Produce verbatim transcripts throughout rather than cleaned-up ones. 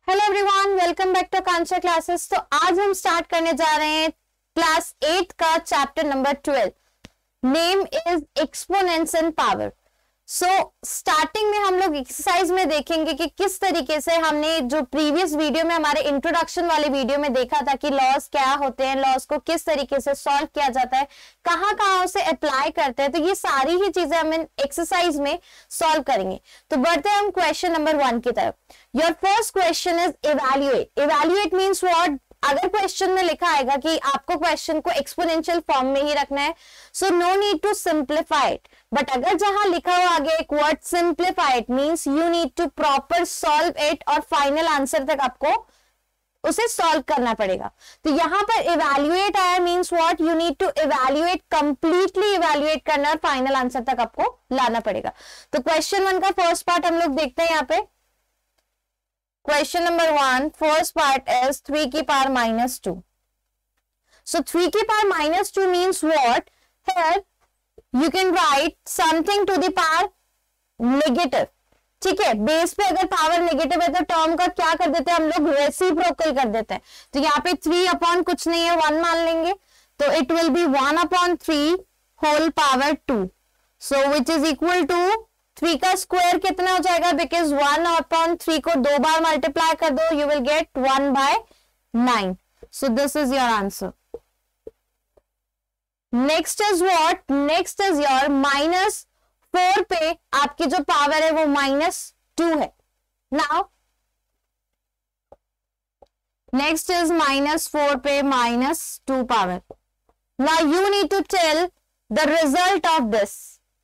Hello everyone, welcome back to Akanksha classes. तो आज हम स्टार्ट करने जा रहे हैं क्लास एट का chapter number twelve, name is exponents in power. So starting में हम लोग एक्सरसाइज में देखेंगे कि किस तरीके से हमने जो प्रीवियस वीडियो में हमारे इंट्रोडक्शन वाले वीडियो में देखा था कि लॉस क्या होते हैं, लॉस को किस तरीके से सॉल्व किया जाता है, कहाँ कहाँ उसे अप्लाई करते हैं। तो ये सारी ही चीजें हम एक्सरसाइज में सॉल्व करेंगे। तो बढ़ते हैं हम क्वेश्चन नंबर वन की तरफ। Your first question is evaluate. Evaluate means what? अगर क्वेश्चन में लिखा आएगा कि आपको क्वेश्चन को एक्सपोनेंशियल फॉर्म में ही रखना है, so no need to simplify it. But अगर जहां लिखा हुआ आगे एक word simplify it means you need to proper solve it और फाइनल आंसर तक आपको उसे सॉल्व करना पड़ेगा। तो यहां पर इवैल्यूएट आया means what? You need to evaluate, completely evaluate करना और फाइनल आंसर तक आपको लाना पड़ेगा। तो क्वेश्चन वन का फर्स्ट पार्ट हम लोग देखते हैं यहाँ पे। Question number one, first part is three की power minus two. So three की power minus two means what? Here you can write something to the power negative. ठीक है, बेस पे अगर पावर नेगेटिव है तो टर्म का क्या कर देते हैं हम लोग? रेसिप्रोकल कर देते हैं। तो यहाँ पे थ्री अपॉन कुछ नहीं है, वन मान लेंगे, तो it will be one upon three whole power two, so which is equal to three का स्क्वायर कितना हो जाएगा? बिकॉज वन अपॉन थ्री को दो बार मल्टीप्लाई कर दो, you will get one by nine. So this is your answer. Next is what? Next is your minus four पे आपकी जो पावर है वो माइनस टू है। Now next is minus four पे minus two power. Now you need to tell the result of this.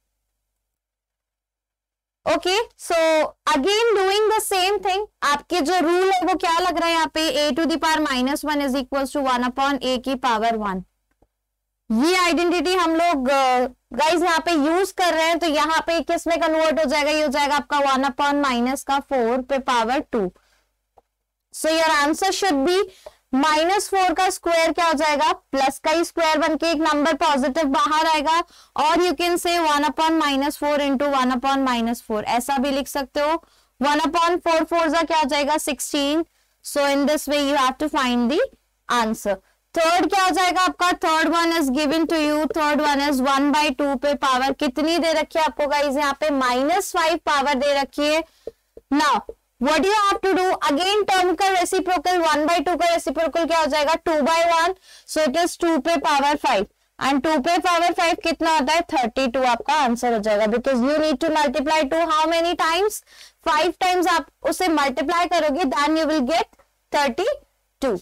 Okay, so again doing the same thing. आपके जो rule है वो क्या लग रहा है यहाँ पे? A to the power minus one is equal to one upon a की पावर वन। ये आइडेंटिटी हम लोग गाइज यहाँ पे यूज कर रहे हैं। तो यहाँ पे किस में कन्वर्ट हो जाएगा? ये हो जाएगा आपका वन अपॉन माइनस का फोर पे power two. So your answer should be minus four का स्क्वायर क्या हो जाएगा? प्लस का ही स्क्वायर बन के एक नंबर पॉजिटिव बाहर आएगा, और you can say one upon minus four into one upon minus four, ऐसा भी लिख सकते हो। वन अपॉन फोर फोर जा क्या हो जाएगा? Sixteen. So in this way you have to find the answer. Third क्या हो जाएगा आपका? Third one is given to you. Third one is one by two पे पावर कितनी दे रखी है आपको गाइज? यहाँ पे माइनस फाइव पावर दे रखी है। Now what you have to do? Again term का रेसिप्रोकल, वन बाई टू का रेसिप्रोकल क्या हो जाएगा? Two by one, so it is two पे पावर फाइव, एंड टू पे पावर फाइव कितना होता है? थर्टी टू आपका आंसर हो जाएगा। Because you need to multiply two how many times? Five times आप उसे मल्टीप्लाई करोगे, then you will get thirty two.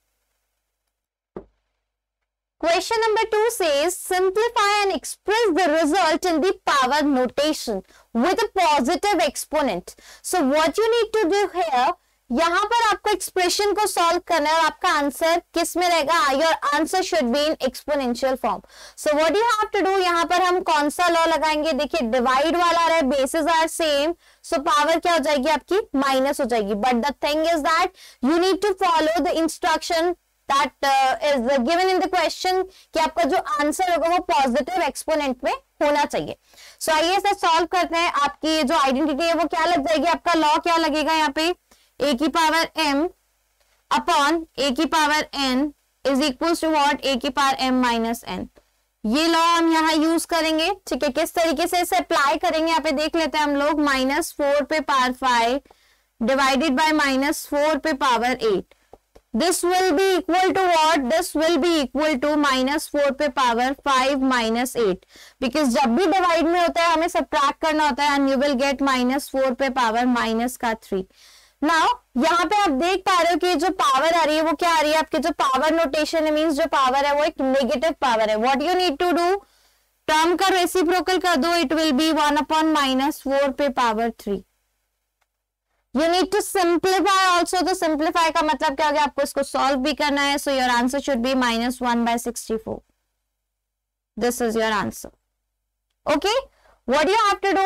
Question number two says simplify and express the result in the power notation with a positive exponent. So what you need to do here, यहाँ पर आपको expression को solve करना है और आपका answer किस में रहेगा? Your answer should be in exponential form. So what you have to do, यहाँ पर हम कौन सा लॉ लगाएंगे? देखिए डिवाइड वाला रहे, basis are same, so power क्या हो जाएगी आपकी? माइनस हो जाएगी। But the thing is that you need to follow the instruction that uh, is given in the question कि आपका जो आंसर होगा वो पॉजिटिव एक्सपोनेंट में होना चाहिए। सो so, आइए इसे सॉल्व करते हैं। आपकी जो आइडेंटिटी है वो क्या लग जाएगी? आपका लॉ क्या लगेगा यहाँ पे? ए की पावर m अपॉन ए की power n is equal to what? A की पावर m माइनस n। ये लॉ हम यहाँ यूज करेंगे। ठीक है, किस तरीके से इसे अप्लाई करेंगे यहाँ पे देख लेते हैं हम लोग। माइनस फोर पे power five divided by minus four पे power eight, this will be equal to what? This will be equal to minus four पे power five minus eight, because जब भी डिवाइड में होता है हमें सब्ट्रैक्ट करना होता है, and you will get minus four पे पावर माइनस का थ्री। नाउ यहाँ पे आप देख पा रहे हो कि जो पावर आ रही है वो क्या आ रही है? आपके जो पावर नोटेशन है मीन्स जो पावर है वो एक नेगेटिव पावर है। What you need to do, term का रेसिप्रोकल कर दो, it will be one upon minus four पे power three. You need to simplify also। तो simplify का मतलब क्या हो गया? आपको इसको solve भी करना है। So your answer should be minus one by sixty-four. This is your answer. Okay? What you have to do?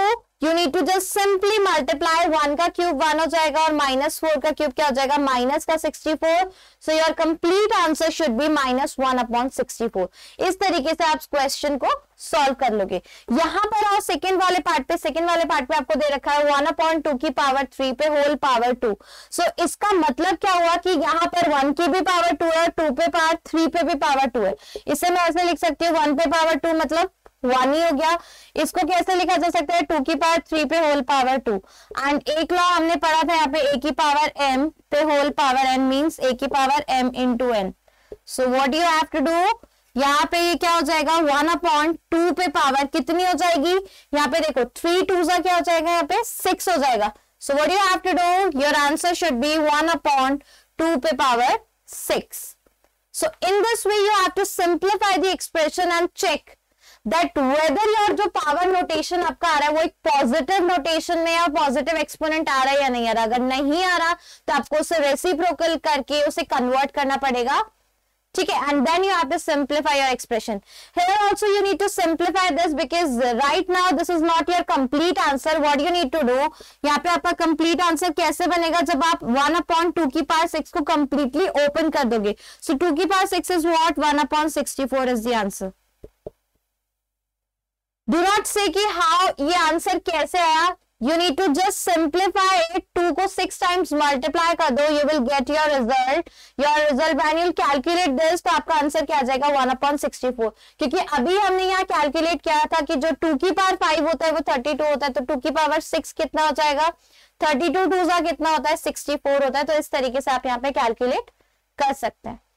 You need to just simply multiply, one का क्यूब वन हो जाएगा और माइनस फोर का cube क्या हो जाएगा, minus का sixty four. So your complete answer should be minus one upon sixty four. इस तरीके से आप क्वेश्चन को सॉल्व कर लोगे. यहाँ पर आओ सेकेंड वाले पार्ट पे. सेकेंड वाले पार्ट पे आपको दे रखा है वन अपॉन टू की पावर थ्री पे होल पावर टू. सो इसका मतलब क्या हुआ कि यहाँ पर वन की भी पावर टू है, टू पे पावर थ्री पे भी पावर टू है. इसे मैं ऐसे लिख सकती हूँ, वन पे पावर टू मतलब वन ही हो गया. इसको कैसे लिखा जा सकता है, टू की पावर थ्री पे होल पावर टू. एंड एक लॉ हमने पढ़ा था यहाँ पे, ए की पावर एम पे whole power n means a की power m into n. So what you have to do, यहाँ पे ये क्या हो जाएगा, वन अपॉन टू पे पावर कितनी हो जाएगी, यहाँ पे देखो थ्री टू सा क्या हो जाएगा, यहाँ पे सिक्स हो जाएगा. So what you have to do, your answer should be one upon two पे power six. So in this way you have to simplify the expression and check that whether your जो power notation आपका आ रहा है वो एक positive notation में या पॉजिटिव एक्सपोनेंट आ रहा है या नहीं आ रहा. अगर नहीं आ रहा तो आपको उसे रेसिप्रोकल करके उसे कन्वर्ट करना पड़ेगा. ठीक है, and then you have to simplify your expression. Here also you need to simplify this because right now this is not your complete answer. What you need to do, यहाँ पे आपका complete answer कैसे बनेगा, जब आप one upon two की power six को completely open कर दोगे. सो टू की power six is what, one upon sixty four is the answer. Do not से कि हाउ ये आंसर कैसे आया, you need to just simplify it. Two को सिक्स टाइम्स मल्टीप्लाई कर दो, you will get your result. Your result when you calculate this, तो आपका आंसर क्या आ जाएगा, वन अपॉन सिक्सटी फोर. क्योंकि अभी हमने यहाँ कैलकुलेट किया था कि जो टू की पावर फाइव होता है वो थर्टी टू होता है, तो टू की पावर सिक्स कितना हो जाएगा, थर्टी टू टू सा कितना होता है, सिक्सटी फोर होता है. तो इस तरीके से आप यहाँ पे कैलकुलेट कर सकते हैं.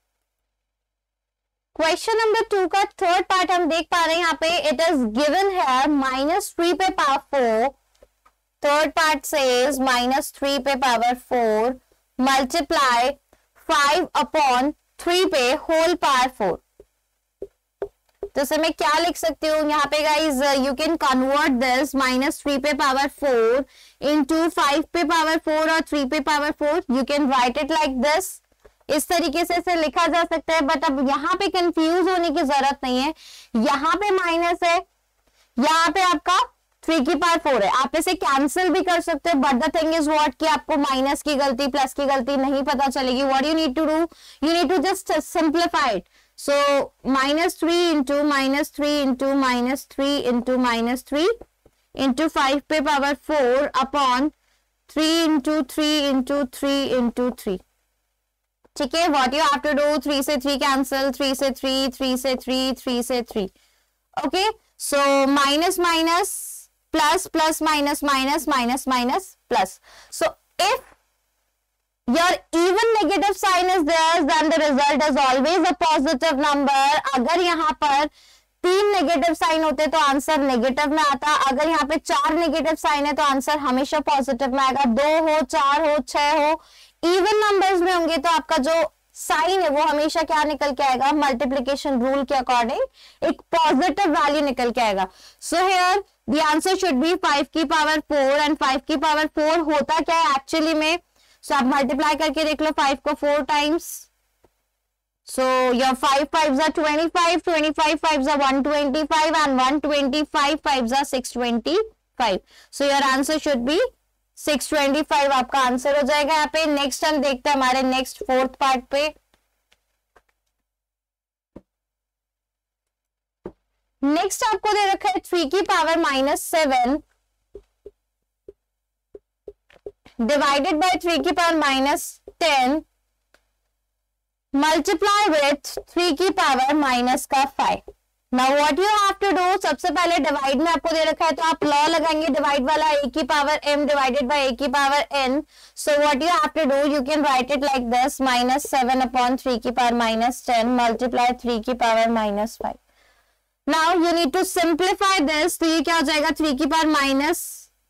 क्वेश्चन नंबर टू का थर्ड पार्ट हम देख पा रहे हैं यहाँ पे. इट इज गिवन है माइनस थ्री पे power four. Third part says minus three पे power four multiply five upon three पे होल पावर फोर. तो इसे मैं क्या लिख सकती हूँ यहाँ पे guys, you can convert this minus three पे पावर फोर इंटू फाइव पे पावर फोर और थ्री पे power four. You can write it like this. इस तरीके से इसे लिखा जा सकता है. बट अब यहाँ पे कंफ्यूज होने की जरूरत नहीं है. यहाँ पे माइनस है, यहाँ पे आपका थ्री की पावर फोर है. आप इसे कैंसिल भी कर सकते हो. But the thing is what कि आपको माइनस की गलती प्लस की गलती नहीं पता चलेगी. What you need to do, you need to just simplify it. So minus three into minus three into minus three into minus three into five पे power four upon three into three into three into three. ठीक है, what you have to do, three से three cancel, three से three, three से three, three से three. Okay, so minus minus plus plus minus minus minus minus plus. So if your even negative sign is there then the result is always a positive number. अगर यहाँ पर तीन negative sign होते तो answer negative में आता. अगर यहाँ पे चार नेगेटिव साइन है तो आंसर हमेशा पॉजिटिव में आएगा. दो हो, चार हो, छह हो, इवन नंबर्स में होंगे तो आपका जो साइन है वो हमेशा क्या निकल के आएगा, मल्टीप्लिकेशन रूल के अकॉर्डिंग एक पॉजिटिव वैल्यू निकल के आएगा. So here the answer should be five की पावर फोर. एंड फाइव की पावर फोर होता क्या है एक्चुअली में, सो so, आप मल्टीप्लाई करके देख लो फाइव को four times. So your five five जा twenty five, twenty five five जा one twenty five and one twenty five five जा six twenty five. So your answer should be six twenty five आपका answer हो जाएगा यहाँ पे. Next हम देखते हैं हमारे नेक्स्ट फोर्थ पार्ट पे. नेक्स्ट आपको दे रखा है थ्री की power minus seven divided by three की power minus ten multiply with three की पावर माइनस का five. Now what you have to do, सबसे पहले डिवाइड में आपको दे रखा है तो आप लॉ लगाएंगे डिवाइड वाला, ए की power m divided by a की power n. So what you have to do, you can write it like this, minus seven upon three की power minus ten multiply three की power minus five. Now you need to simplify this. तो ये क्या हो जाएगा, three की power minus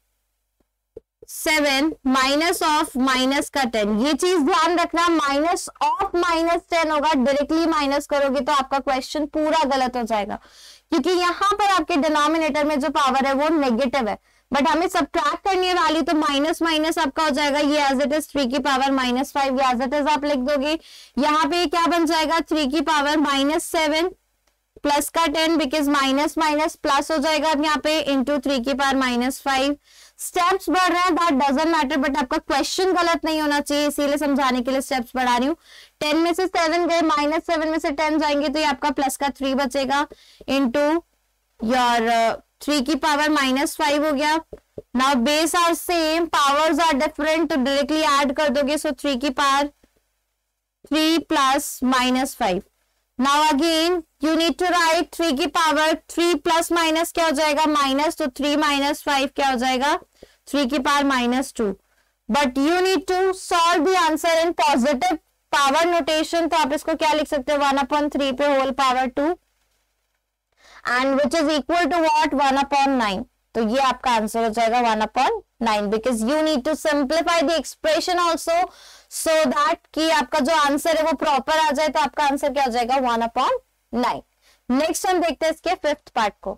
seven minus of minus का ten. ये चीज ध्यान रखना, माइनस ऑफ माइनस टेन होगा. डायरेक्टली माइनस करोगे तो आपका क्वेश्चन पूरा गलत हो जाएगा, क्योंकि यहाँ पर आपके डिनोमिनेटर में जो पावर है वो नेगेटिव है. बट हमें सब्ट्रैक्ट करनी है वैल्यू, तो माइनस माइनस आपका हो जाएगा ये एज इट इज थ्री की power minus five. As it is आप लिख दोगे. यहाँ पे क्या बन जाएगा, थ्री की पावर माइनस सेवन प्लस का ten because minus minus plus हो जाएगा अब यहाँ पे इंटू थ्री की पावर माइनस फाइव। स्टेप्स बढ़ रहे हैं दैट डजंट मैटर, बट आपका क्वेश्चन गलत नहीं होना चाहिए, इसीलिए समझाने के लिए स्टेप्स बढ़ा रही हूँ। टेन में से सेवन गए, माइनस सेवन में से टेन जाएंगे तो ये आपका प्लस का थ्री बचेगा इंटू योर थ्री की पावर माइनस फाइव हो गया। Now base are same, powers are different, तो डायरेक्टली ऐड कर दोगे, सो थ्री की power three plus minus five. Now again you need to write three की पावर थ्री प्लस माइनस क्या हो जाएगा माइनस, तो थ्री माइनस फाइव क्या हो जाएगा थ्री की power minus two. But you need to solve the answer in positive power notation, तो आप इसको क्या लिख सकते हो वन अपॉन थ्री पे whole power two and which is equal to what one upon nine. तो ये आपका आंसर हो जाएगा one upon nine because you need to simplify the expression also so that कि आपका जो आंसर है वो प्रॉपर आ जाए, तो आपका आंसर क्या हो जाएगा वन अपॉन नाइन। नेक्स्ट हम देखते हैं इसके फिफ्थ पार्ट को।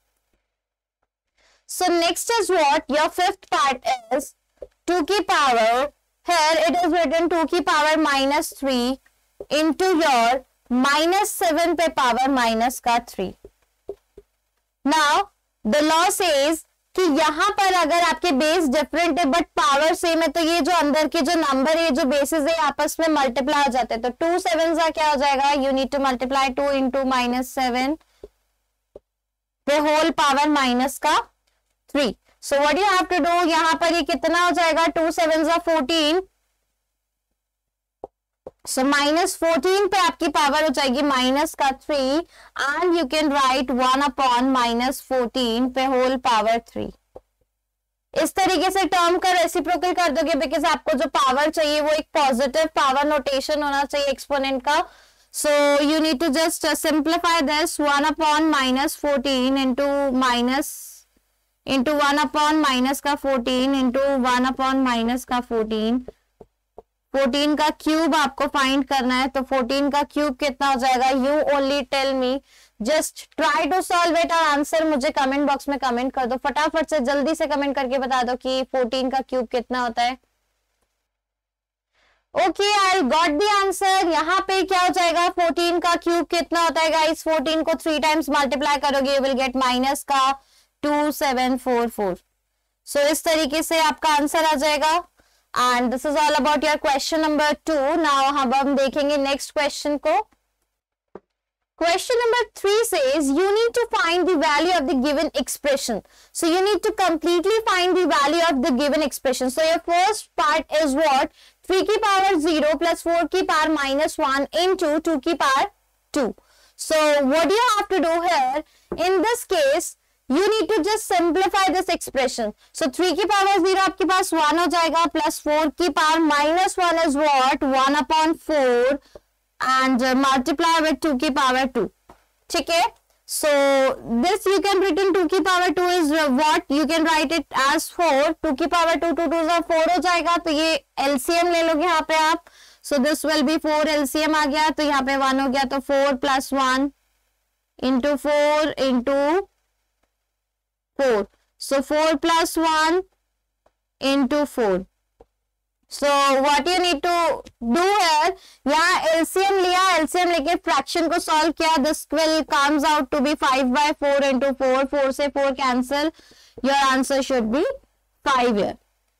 So next is what your fifth part is two की power, here it is written two की power minus three into your minus seven पे पावर माइनस का three. Now the law says कि यहां पर अगर आपके बेस डिफरेंट है बट पावर सेम है, तो ये जो अंदर के जो नंबर है जो बेसिस है आपस में मल्टीप्लाई हो जाते हैं, तो टू सेवन का क्या हो जाएगा you need to multiply two into minus seven पे होल पावर माइनस का three. So what you have to do, यहां पर ये कितना हो जाएगा टू सेवन जा फोर्टीन, सो माइनस फोर्टीन पे आपकी पावर हो जाएगी माइनस का three and you can write one upon minus fourteen पे होल पावर थ्री। इस तरीके से टर्म का रेसिप्रोकल कर दोगे बिकॉज आपको जो पावर चाहिए वो एक पॉजिटिव पावर नोटेशन होना चाहिए एक्सपोनेंट का। So you need to just simplify this one upon minus fourteen into minus into one upon minus का fourteen into one upon minus का फोर्टीन। फोर्टीन का क्यूब आपको फाइंड करना है, तो फोर्टीन का क्यूब कितना हो जाएगा you only tell me, just try to solve it और आंसर मुझे कमेंट बॉक्स में कमेंट कर दो, फटाफट से जल्दी से कमेंट करके बता दो कि फोर्टीन का क्यूब कितना होता है। Okay I got the answer. यहाँ पे क्या हो जाएगा फोर्टीन का क्यूब कितना होता है गाइस, फोर्टीन को थ्री टाइम्स मल्टीप्लाई करोगे यू विल गेट माइनस का two seven four four. So इस तरीके से आपका आंसर आ जाएगा and this is all about your question number two. Now हम देखेंगे नेक्स्ट क्वेश्चन को। Question number three says you need to find the value of the given expression. So you need to completely find the value of the given expression. So your first part is what? three की power zero plus four की power minus one into two की power two. So what do you have to do here? In this case, you need to just simplify this expression. So three की power zero आपके पास one हो जाएगा plus four की power minus one is what? one upon four. And uh, multiply with two की power two. ठीक है, so this you can written two की power two is uh, what you can write it as four. two की power two, two two जा four हो जाएगा, तो ये L C M ले लोगे यहाँ पे आप, so this will be four L C M आ गया, तो यहाँ पे one हो गया, तो four plus one into four into four, so four plus one into four. So what you need to do here, यहाँ L C M लिया, L C M लेके फ्रैक्शन को सॉल्व किया, this will comes out to be five by four into four, four से four cancel, your answer should be five here.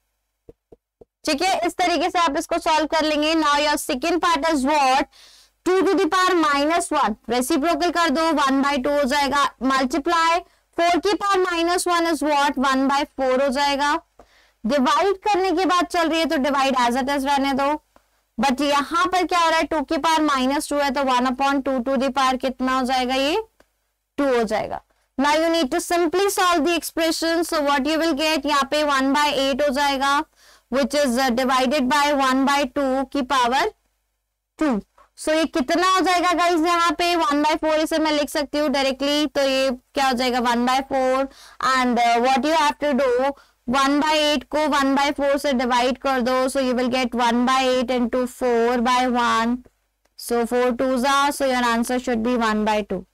ठीक है, इस तरीके से आप इसको सॉल्व कर लेंगे. Now your second part is what, two to the power minus one, reciprocal कर दो, वन बाई टू हो जाएगा, मल्टीप्लाई फोर की power minus one is what, one by four हो जाएगा. डिवाइड करने की बात चल रही है तो डिवाइड एज इट इज रहने दो, बट यहां पर क्या हो रहा है, टू की पावर माइनस टू है तो one upon two to the power कितना हो जाएगा, ये टू हो जाएगा. Now you need to simply solve the expression. So what you will get, यहाँ पे वन by एट हो जाएगा, which is uh, divided by one by two की पावर टू. So ये कितना हो जाएगा गाइस, यहाँ पे वन by फोर इसे मैं लिख सकती हूँ डायरेक्टली, तो ये क्या हो जाएगा one by four. And what you have to do, one by eight को वन by फोर से डिवाइड कर दो, so you will get one by eight into four by one, so four twos are, so your answer should be one by two.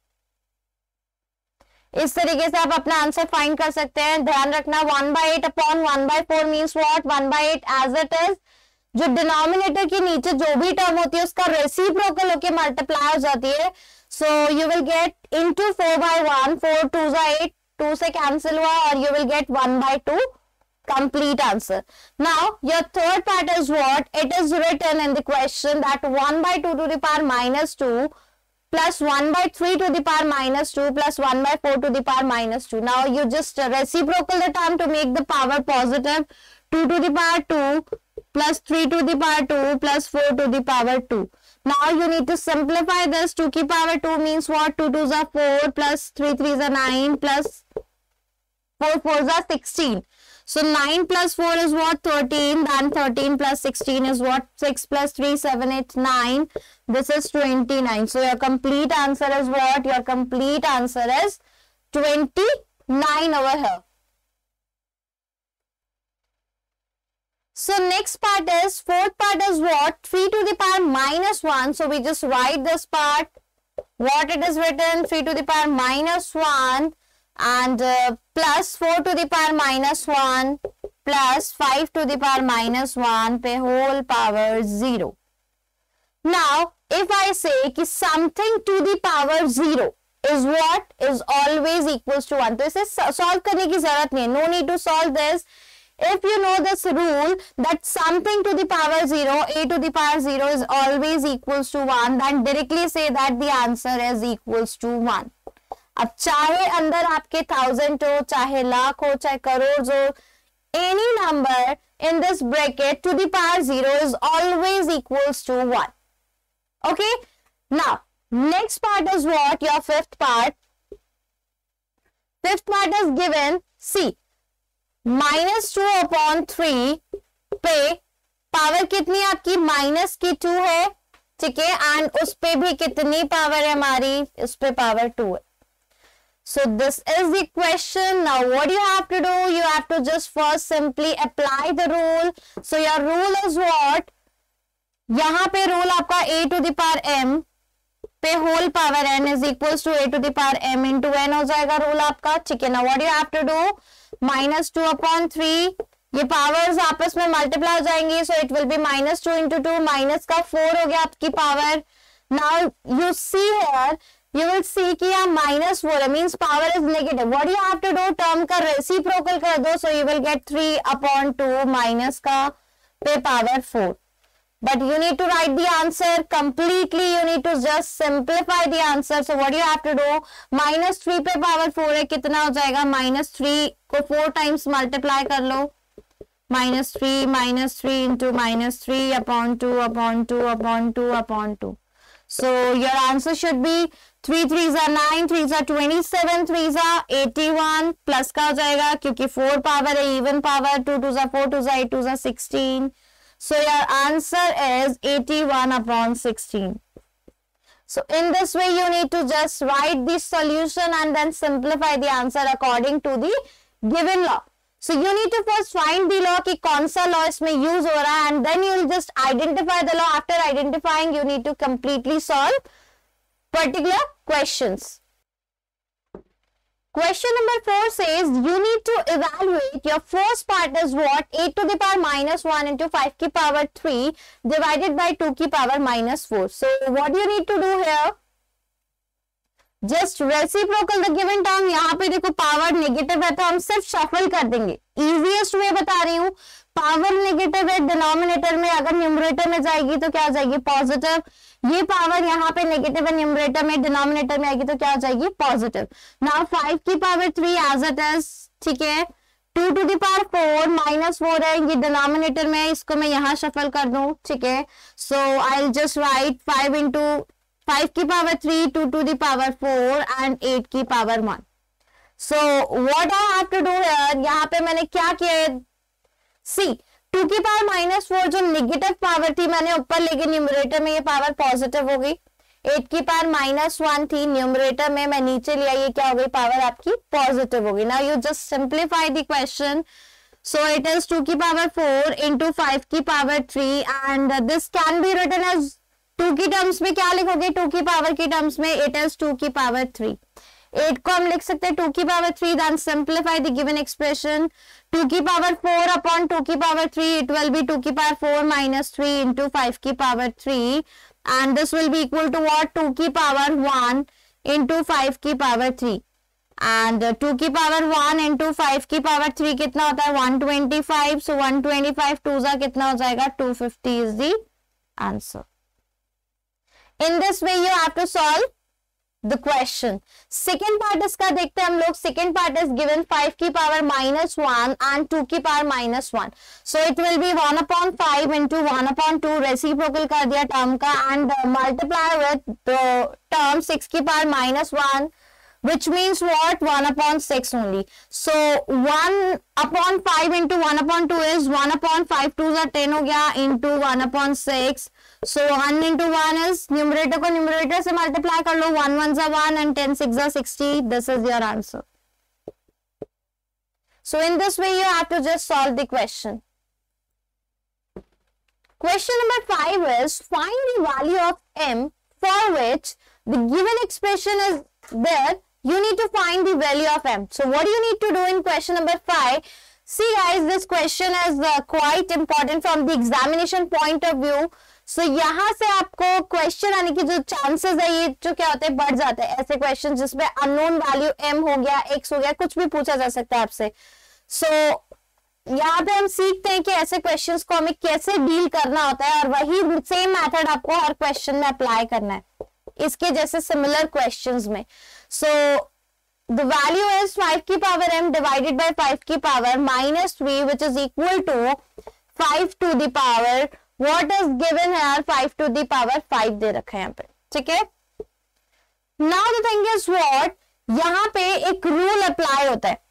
इस तरीके से आप अपना answer find कर सकते हैं. ध्यान रखना, one by eight upon one by four means what, one by eight as it is, जो डिनोमिनेटर के नीचे जो भी टर्म होती है उसका रेसिप्रोकल होके मल्टीप्लाई हो जाती है. So you will get into four by one, four twos are eight, two से cancel हुआ और you will get one by two complete answer. Now your third part is what? It is written in the question that one by two to the power minus two plus one by three to the power minus two plus one by four to the power minus two. Now you just reciprocal the term to make the power positive. two to the power two plus three to the power two plus four to the power two. Now you need to simplify this. two की power two means what? two twos are four plus three threes are nine plus four fours are sixteen. So nine plus four is what? thirteen. Then thirteen plus sixteen is what? six plus three, seven, eight, nine. This is twenty-nine. So your complete answer is what? Your complete answer is twenty-nine over here. So next part is, fourth part is what? three to the power minus one. So we just write this part. What it is written? three to the power minus one and uh, plus four to the power minus one plus five to the power minus one pe whole power zero. Now if I say कि something to the power zero is what? Is always equals to one. तो इसे solve करने की जरूरत नहीं है. No need to solve this. If you know this rule that something to the power zero, a to the power zero is always equals to one, then directly say that the answer is equals to one. अब चाहे अंदर आपके thousand हो, चाहे लाख हो, चाहे करोड़ हो, any number in this bracket to the power zero is always equals to one. Okay? Now, next part is what? Your fifth part. Fifth part is given. See, minus two upon three पे power कितनी आपकी? Minus की to है, ठीक है, and उस पे भी कितनी पावर है हमारी? इस पे पावर टू है. So this is the question. Now what you have to do? You have to just first simply apply the rule. So your rule is what? यहाँ पे रूल आपका a to the power m पे whole power n is equals to a to the power m into n हो जाएगा rule आपका, ठीक है. ना what you have to do? Minus two upon three, ये पावर्स आपस में मल्टीप्लाई हो जाएंगी, so it will be minus two into two, minus का फोर हो गया आपकी power. Now you see here, you will see कि यहाँ माइनस फोर है, means power is negative. What you have to do? Term का रेसिप्रोकल कर दो, so you will get three upon two minus का पे power four. But you need to write the answer completely. You need to just simplify the answer. So what you have to do? Minus three पे power four है, कितना हो जाएगा? Minus three को four times multiply कर लो. Minus three, minus three into minus three upon two upon two upon two upon two. So your answer should be three threes are nine, threes are twenty-seven, threes are eighty-one. Plus का हो जाएगा क्योंकि four power है, even power. Two twos are four, twos are eight, twos are sixteen. So your answer is eighty-one upon sixteen. So in this way you need to just write the solution and then simplify the answer according to the given law. So you need to first find the law कि कौन सा law इसमें use हो रहा है, and then you will just identify the law. After identifying you need to completely solve particular questions. Question number four says you need to evaluate your first part is what? eight to the power minus one into five की power three divided by two की power minus four. So what you need to do here? Just reciprocal the given term. यहाँ पे देखो power negative है तो हम सिर्फ shuffle कर देंगे. Easiest way बता रही हूँ. पावर नेगेटिव है डिनोमिनेटर में, अगर न्यूमरेटर में जाएगी तो क्या हो जाएगी? पॉजिटिव. ये पावर यहाँ पे नेगेटिव है न्यूमरेटर में, डिनोमिनेटर में आएगी तो क्या हो जाएगी? पॉजिटिव. नाउ फाइव की power three as it is, ठीक है. Two to the power four minus four है, ये डिनोमिनेटर में, इसको मैं यहाँ शफल कर दूं, ठीक है. So I will just write five into five की power three, two to the power four and eight की power one. So what I have to do here? यहाँ पे मैंने क्या किया? सी टू की पावर माइनस फोर जो negative power थी मैंने ऊपर लेके न्यूमरेटर में ये पावर पॉजिटिव हो गई. एट की पावर माइनस वन थी न्यूमरेटर में, मैं नीचे लिया, ये क्या हो गई? पावर आपकी पॉजिटिव हो गई. Now you just simplify the question. So it is two की पावर फोर इंटू फाइव की power three and this can be written as two की टर्म्स में क्या लिखोगे? टू की पावर की टर्म्स में इट इज टू की पावर थ्री. एट को हम लिख सकते हैं टू की power three, then simplify the given expression. Two की पावर फोर अपॉन टू की power three, it will be two की power four minus three into five की power three and this will be equal to what? two की power one into five की power three, and uh, two की power one into five की power three कितना होता है? one twenty-five. so one twenty-five two जा कितना हो जाएगा? two fifty is the answer. In this way you have to solve the question. Second part इसका देखते हैं हम लोग. Second part is given five की power minus one and two की power minus one. So it will be one upon five into one upon two, reciprocal कर दिया term का, and uh, multiply with the term six की power minus one, which means what? one upon six only. So one upon five into one upon two is one upon five, two is ten हो गया, into one upon six. So one into one is, numerator को numerator से multiply कर लो, one ones are one and ten six are sixty. This is your answer. So in this way you have to just solve the question. Question number five is, find the value of m for which the given expression is there. You need to find the value of m. So what do you need to do in question number five? See guys, this question is uh, quite important from the examination point of view. So यहाँ से आपको question आने की जो chances है ये जो क्या होते हैं बढ़ जाते हैं. ऐसे क्वेश्चन जिसमें अननोन वैल्यू m हो गया, x हो गया, कुछ भी पूछा जा सकता है आपसे. सो so, यहाँ पे हम सीखते हैं कि ऐसे क्वेश्चंस को हमें कैसे डील करना होता है, और वही सेम मेथड आपको हर क्वेश्चन में अप्लाई करना है इसके जैसे सिमिलर क्वेश्चंस में. So the value is five की power m divided by five की power minus three, which is equal to five to the power what is given है, five to the power five दे रखा है यहाँ पे. ठीक है. Now the thing is what, यहाँ पे एक रूल अप्लाई होता है.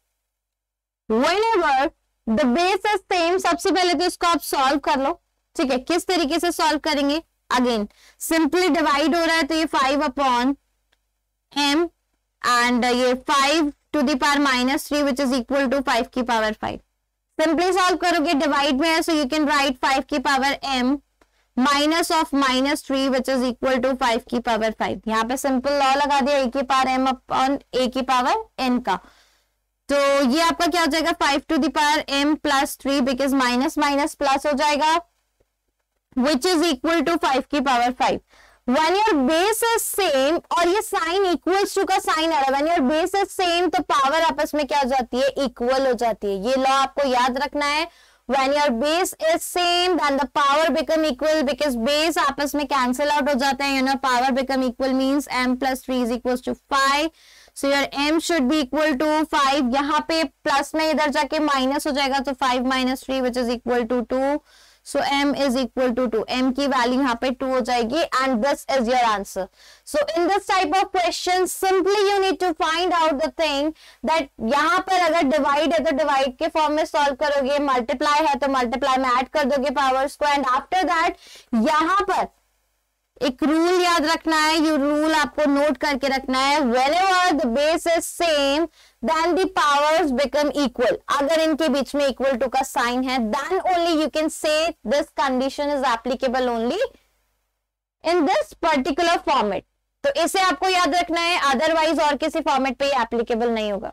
Whenever the base is same, सबसे पहले तो इसको आप सॉल्व कर लो. ठीक है. किस तरीके से सॉल्व करेंगे? अगेन सिंपली डिवाइड हो रहा है तो ये five अपॉन m एंड ये five to the power minus three which is equal to five की पावर five. सिंपली सॉल्व करोगे, डिवाइड में है, so you can write five की power m minus of minus three which is equal to five की power five. यहाँ पे simple law लगा दिया, a की पावर m अपॉन a की पावर n का. तो ये आपका क्या हो जाएगा? five to the power m plus three, because minus minus plus हो जाएगा, which is equal to five की power five. When your base is same, और ये साइन equals to का साइन आ रहा है, when your base is same तो पावर आपस में क्या हो जाती है? इक्वल हो जाती है. ये लॉ आपको याद रखना है. When your base is same, then the power become equal, because base आपस में cancel out हो जाते हैं. You know, power become equal means m plus three is equals to five. So your m should be equal to five. यहाँ पे plus में इधर जाके माइनस हो जाएगा, तो five minus three which is equal to two. So m is equal to two. m की value यहाँ पे two हो जाएगी, and this is your answer. So in this type of question, simply you need to find out the thing that यहाँ पर अगर divide है तो divide के फॉर्म में solve करोगे, multiply है तो multiply में add कर दोगे powers को, and after that यहाँ पर एक रूल याद रखना है. ये रूल आपको नोट करके रखना है. Whenever the base is same, then the powers become equal. अगर इनके बीच में equal to का साइन है, then only you can say this condition is applicable only in this particular format. तो इसे आपको याद रखना है, अदरवाइज और किसी फॉर्मेट पे ये applicable नहीं होगा.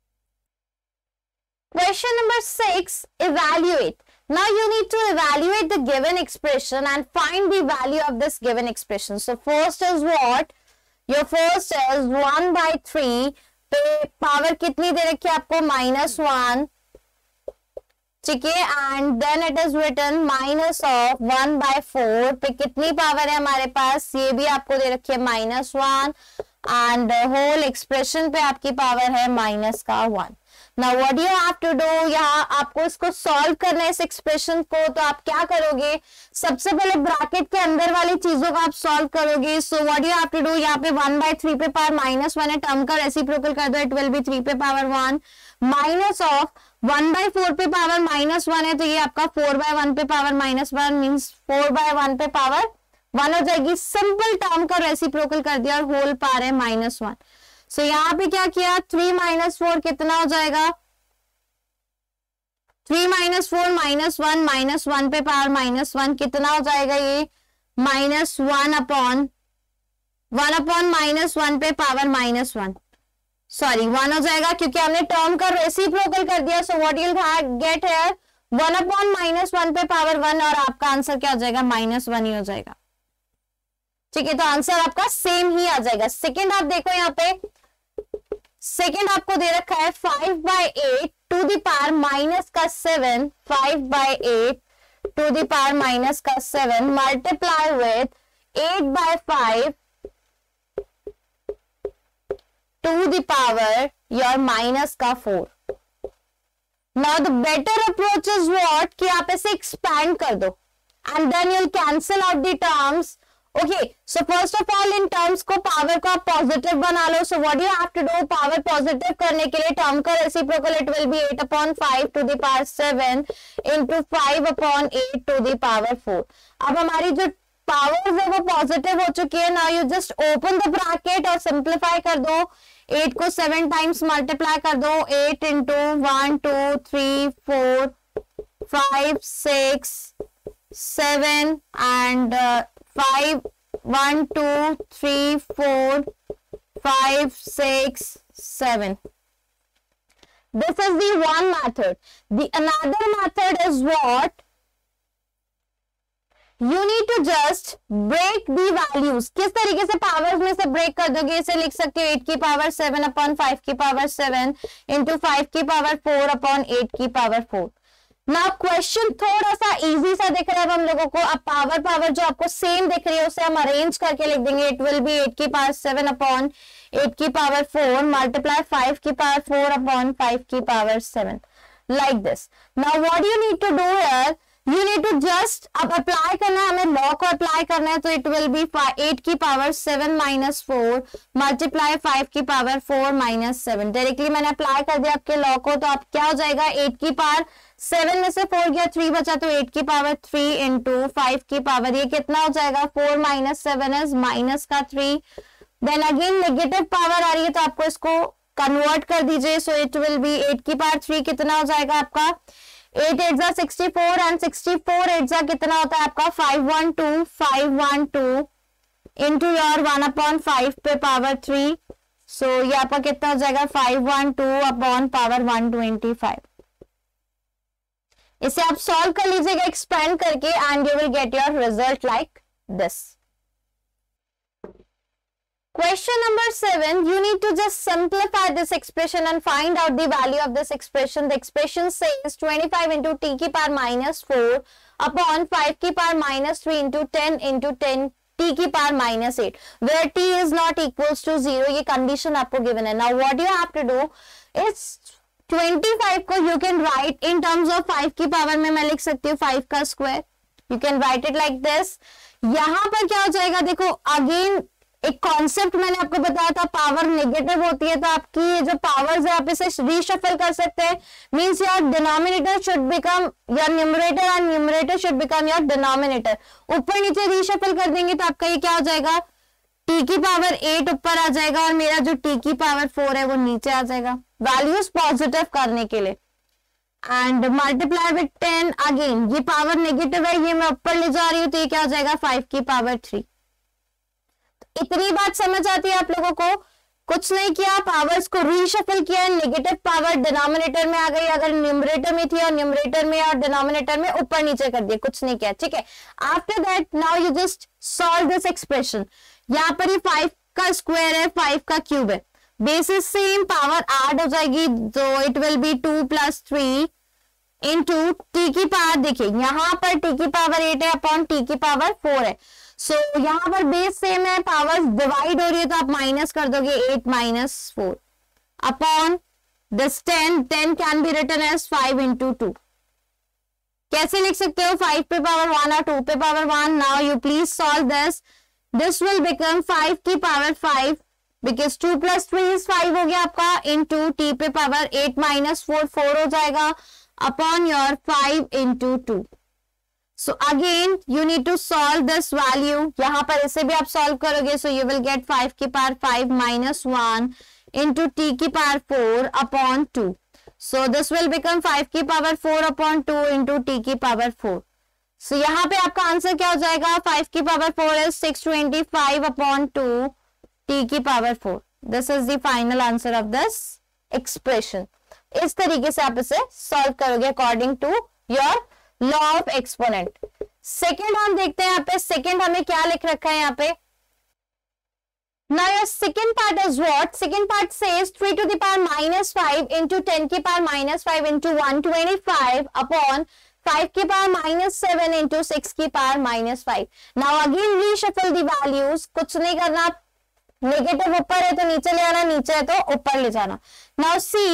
Question number six, evaluate. Now you need to evaluate the given expression and find the value of this given expression. So first is what? Your first is one by three. पे power कितनी दे रखी है आपको? Minus one. ठीक है. And then it is written minus of one by four. पे कितनी पावर है हमारे पास? ये भी आपको दे रखी है minus one, and whole expression पे आपकी पावर है माइनस का one. Now what do you have to do? यहाँ आपको इसको सॉल्व करना है इस एक्सप्रेशन को. तो आप क्या करोगे? सबसे पहले ब्रैकेट के अंदर वाली चीजों को आप सॉल्व करोगे. So what do you have to do? यहाँ पे वन बाय थ्री पे पावर माइनस वन है, टर्म का रेसिप्रोकल कर दो, इट विल बी थ्री पे power one, minus of one by four पे पावर माइनस वन है, तो ये आपका फोर बाय वन पे power minus one means four by one पे पावर वन हो जाएगी. सिंपल टर्म का रेसिप्रोकल कर दिया और होल पावर है माइनस वन. सो so, यहाँ पे क्या किया? थ्री माइनस फोर कितना हो जाएगा? Three minus four minus one, minus one पे पावर माइनस वन कितना हो जाएगा? ये minus one upon one upon minus one पे power minus one, sorry one हो जाएगा क्योंकि हमने टर्म का रेसिप्रोकल कर दिया. So what you will get here? One upon minus one पे पावर वन, और आपका आंसर क्या हो जाएगा? माइनस वन ही हो जाएगा. ठीक है, तो आंसर आपका सेम ही आ जाएगा। सेकेंड आप देखो यहाँ पे, सेकेंड आपको दे रखा है five by eight to the power minus का seven, five by eight to the power minus का seven multiply with eight by five to the power your minus का four. Now the better approach is what, कि आप इसे expand कर दो and then you will cancel out the terms. Okay, so first of all इन terms को power को आप पॉजिटिव बना लो। So what you have to do, power positive करने के लिए टर्म का reciprocal it will be eight upon five to the power seven into five upon eight to the power four. अब हमारी जो पावर्स है वो पॉजिटिव हो चुकी है। Now you just open the bracket और सिंप्लीफाई कर दो। एट को सेवन टाइम्स मल्टीप्लाई कर दो, eight into one two three four five six seven and five, one two three four five six seven. This is the one method. The another method is what? You need to just break the values. किस तरीके से powers में से break कर दोगे, इसे लिख सकते हो एट की पावर सेवन अपॉन फाइव की पावर सेवन इंटू फाइव की पावर फोर अपॉन एट की पावर फोर. नाउ क्वेश्चन थोड़ा सा इजी सा दिख रहा है हम लोगों को. अब पावर पावर जो आपको सेम दिख रही है उसे हम अरेंज करके लिख देंगे. इट विल बी एट की पावर सेवन अपॉन एट की पावर फोर मल्टीप्लाई फाइव की पावर फोर अपॉन फाइव की power seven, like this. Now what you need to do here, you need to just अब apply करना है, हमें law को apply करना है. तो इट विल बी एट की power seven minus four multiply five की power four minus seven. Directly मैंने अप्लाई कर दिया आपके लॉ को. तो अब क्या हो जाएगा, एट की पावर सेवन में से फोर गया, थ्री बचा, तो एट की पावर थ्री इंटू फाइव की पावर ये कितना हो जाएगा, four minus seven is minus का three. Then again negative power आ रही है तो आपको इसको कन्वर्ट कर दीजिए. So it will be eight की पावर थ्री कितना हो जाएगा आपका, एट एट जा sixty four and sixty four eight जा कितना होता है आपका five one two, five one two into your one upon five पे पावर थ्री. सो ये आपका कितना हो जाएगा, five one two upon power one twenty five. इसे आप सॉल्व कर लीजिएगा एक्सपेंड करके and you will get your result like this. Question number seven, you need to just simplify this expression and find out the value of this expression. The expression says twenty-five into t की power minus four upon five की power minus three into ten into ten t की power minus eight, where t is not equals to zero. ये condition आपको given है. Now what you have to do is twenty-five को you can write in terms of five की power में मैं लिख सकती हूँ five का square. You can write it like this. यहाँ पर क्या हो जाएगा, देखो अगेन एक कॉन्सेप्ट मैंने आपको बताया था, पावर नेगेटिव होती है तो आपकी ये जो पावर्स है आप इसे रीशफल कर सकते हैं. Means your denominator should become your numerator and numerator should become your denominator. ऊपर नीचे रीशफल कर देंगे तो आपका ये क्या हो जाएगा, टी की पावर एट ऊपर आ जाएगा और मेरा जो टी की पावर फोर है वो नीचे आ जाएगा, वैल्यूज पॉजिटिव करने के लिए. And multiply with ten, again ये पावर नेगेटिव है, ये मैं ऊपर ले जा रही हूँ तो ये क्या हो जाएगा, फाइव की पावर थ्री. इतनी बात समझ आती है आप लोगों को. कुछ नहीं किया, पावर्स को रीशफल किया, नेगेटिव पावर डिनोमिनेटर में आ गई, अगर न्यूमरेटर में थी और न्यूमरेटर में और डिनोमिनेटर में ऊपर नीचे कर दिया, कुछ नहीं किया. ठीक है, after that now you just solve this expression. यहाँ पर ये फाइव का स्क्वायर है, फाइव का क्यूब है, बेसिस सेम पावर ऐड हो जाएगी. तो it will be two plus three into T की पावर, देखिए यहाँ पर टी की पावर एट है अपॉन टी की पावर फोर है. सो so, यहाँ पर बेस सेम है, पावर्स डिवाइड हो रही है तो आप माइनस कर दोगे, eight minus four upon this ten. Ten can be written as five into two. कैसे लिख सकते हो, फाइव पे पावर वन और टू पे power one. Now you please solve this. This will become five की power five because two plus three is five हो गया आपका, इंटू टी पे power eight minus four, four हो जाएगा upon your five into two. So again you need to solve this value. यहाँ पर इसे भी आप solve करोगे. So you will get five की power five minus one into t की power four upon two. So this will become five की power four upon two into t की power four. So यहाँ पे आपका आंसर क्या हो जाएगा, five की power four is six twenty-five upon two t की power four. This is the final answer of this expression. इस तरीके से आप इसे solve करोगे according to your law of exponent. Second हम देखते हैं यहाँ पे. सेकेंड हमें क्या लिख रखा है यहाँ पे, Now your second part is what? Second part says three to the power minus five into ten की power minus five into one twenty-five upon five की power minus seven into six की power minus five. Now again reshuffle the values. कुछ नहीं करना, negative ऊपर है तो नीचे ले आना, नीचे है तो ऊपर ले जाना. Now see,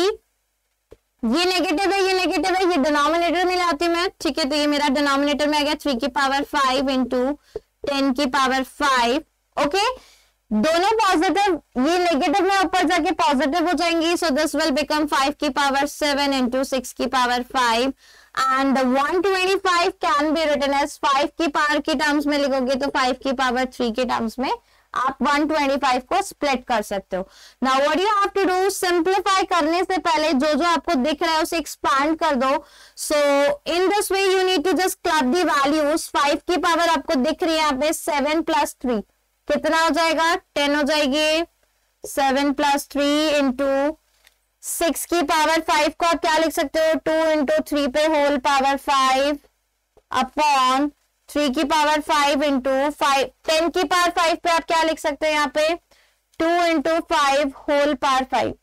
ये नेगेटिव है, ये नेगेटिव है, ये डिनोमिनेटर में लाती हूँ मैं, ठीक है. तो ये मेरा डिनोमिनेटर में आ गया थ्री की पावर फाइव इंटू टेन की पावर फाइव. ओके, दोनों पॉजिटिव, ये नेगेटिव में ऊपर जाके पॉजिटिव हो जाएंगी. So this will become five की पावर सेवन इंटू सिक्स की power five. And one twenty five can be written as five की पावर के टर्म्स में लिखोगे तो फाइव की पावर थ्री के टर्म्स में आप वन ट्वेंटी फाइव को स्प्लिट कर सकते हो. Now what you have to do, simplify करने से पहले जो जो आपको दिख रहा है उसे एक्सपांड कर दो. So in this way you need to just club the values. Five की पावर आपको दिख रही है यहाँ पे सेवन प्लस थ्री, कितना हो जाएगा? टेन हो जाएगी. Seven plus three into six की पावर फाइव को आप क्या लिख सकते हो? टू इंटू थ्री पे whole power five upon three की power five into five. Ten की पावर फाइव पे आप क्या लिख सकते हो यहाँ पे? Two into five whole power five.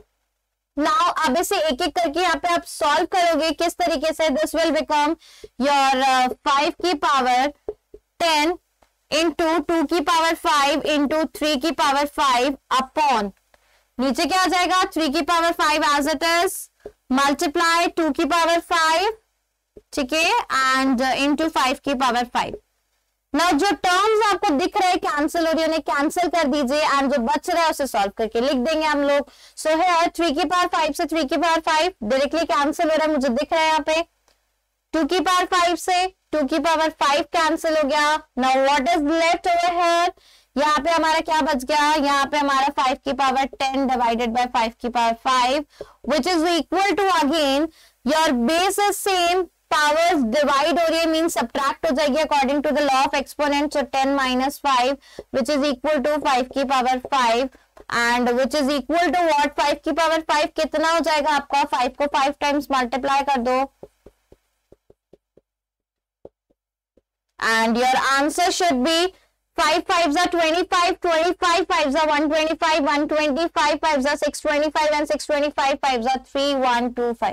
Now अब इसे एक एक करके यहाँ पे आप सॉल्व करोगे किस तरीके से? This will become your five की पावर टेन इंटू टू की पावर फाइव इंटू थ्री की पावर फाइव अपॉन, नीचे क्या आ जाएगा? थ्री की power five as it is multiply two की पावर फाइव, ठीक है, एंड इंटू फाइव की पावर फाइव. नाउ जो टर्म्स आपको दिख रहे हैं कैंसिल हो रही है, उन्हें कैंसिल कर दीजिए एंड जो बच रहा है उसे सॉल्व करके लिख देंगे हम लोग. सो है थ्री की पावर फाइव से थ्री की पावर फाइव डायरेक्टली कैंसिल हो रहा है, मुझे दिख रहा है यहाँ पे. टू की पावर फाइव से टू की पावर फाइव कैंसिल हो गया. Now what is left over here? यहाँ पे हमारा क्या बच गया? यहाँ पे हमारा फाइव की power ten divided by five की power five which is equal to, again your base is same, powers divide हो रही है मीन सब्ट्रैक्ट हो जाएगी according to the law of exponent. So ten minus five which is equal to five की power five and which is equal to what? Five की power five कितना हो जाएगा आपका? फाइव को फाइव टाइम्स मल्टीप्लाई कर दो and your answer should be five fives are twenty-five, twenty-five fives are one twenty-five, one twenty-five fives are six twenty-five and six twenty-five fives are three one two five.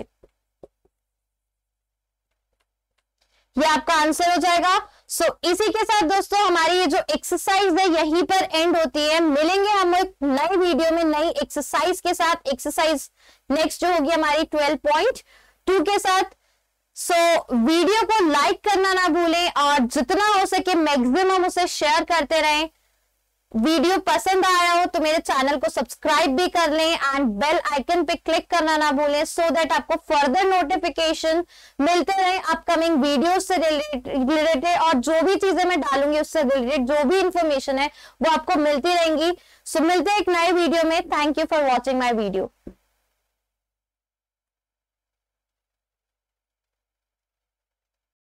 ये आपका answer हो जाएगा. सो so, इसी के साथ दोस्तों हमारी ये जो एक्सरसाइज है यहीं पर एंड होती है. मिलेंगे हम एक नई वीडियो में नई एक्सरसाइज के साथ. एक्सरसाइज नेक्स्ट जो होगी हमारी ट्वेल्व पॉइंट टू के साथ. सो so, वीडियो को लाइक करना ना भूलें और जितना हो सके मैक्सिमम उसे शेयर करते रहें. वीडियो पसंद आया हो तो मेरे चैनल को सब्सक्राइब भी कर लें एंड बेल आइकन पे क्लिक करना ना भूलें सो दैट आपको फर्दर नोटिफिकेशन मिलते रहे अपकमिंग वीडियो से रिलेटेड. और जो भी चीजें मैं डालूंगी उससे रिलेटेड जो भी इंफॉर्मेशन है वो आपको मिलती रहेंगी. सो so, मिलते हैं एक नए वीडियो में. Thank you for watching my video.